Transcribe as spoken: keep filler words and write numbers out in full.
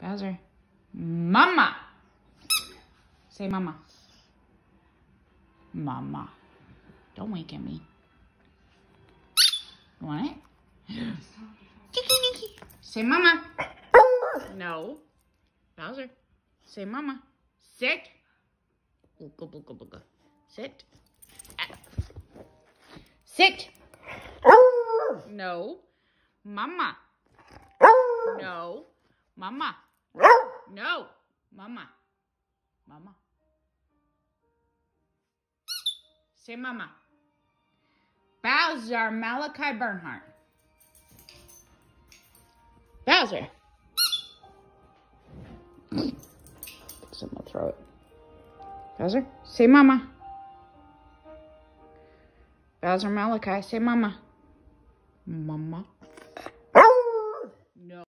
Bowser. Mama. Say mama. Mama. Don't wink at me. You want it? Say mama. No. Bowser. Say mama. Sit. Booga, booga, booga. Sit. Sit. No. Mama. No. Mama. No. Mama. Mama. Say mama. Bowser Malachi Bernhardt. Bowser. So I'm gonna throw it. Bowser, say mama. Bowser Malachi, say mama. Mama.